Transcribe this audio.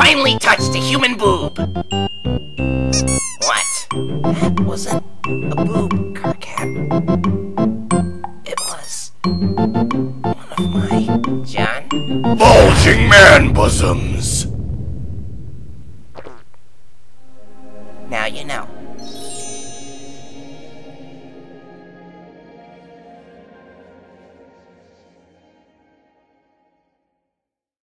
finally touched a human boob. What? That wasn't a boob, Karkat. It was one of my John. Bulging man bosoms.